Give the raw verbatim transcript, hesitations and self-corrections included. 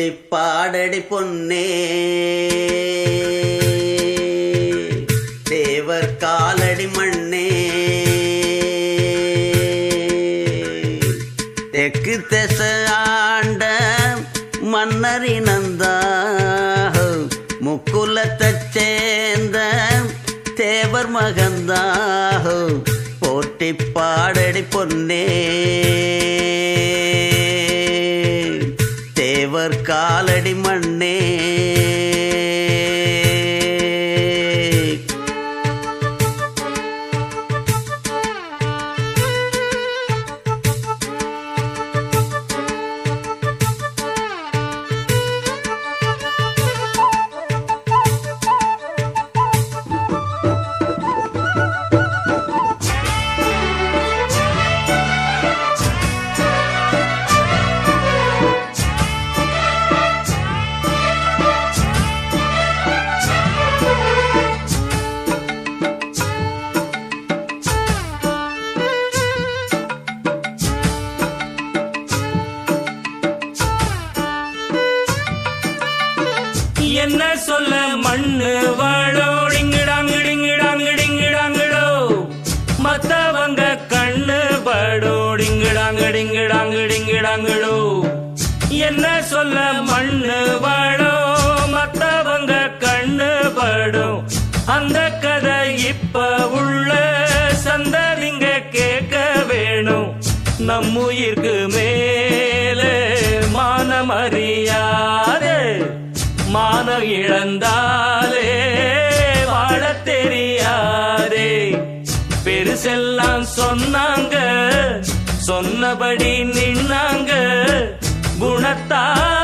போற்றி பாடடி பொன்னே தேவர் காலடி மண்ணே தெற்கு திச ஆண்ட மன்னரினந்தா முக்குலத்தைச் சேர்ந்த தேவர் மகந்தா போற்றி பாடடி பொன்னே தேவர் காலடி மண்ணே என்ன சொல்ல மண்ணு வாழோ டிங்கிடாங்கிடிங்கிடாங்கிடிங்கிடாங்கிடோ மத்தவங்க கண்ணு படோ டிங்கிடாங்கிடிங்கிடாங்கிடிங்கிடாங்கிடோ என்ன சொல்ல மண்ணு வாழோ மத்தவங்க கண்ணு படோ அந்த கதை இப்ப உள்ள சந்ததிங்க கேட்க வேணும் நம்முயிர்க்கு மேலே மானமறியாதே மான இழந்தாலே வாழ தெரியாதே பெருசெல்லாம் சொன்னாங்க சொன்னபடி நின்னாங்க குணத்தா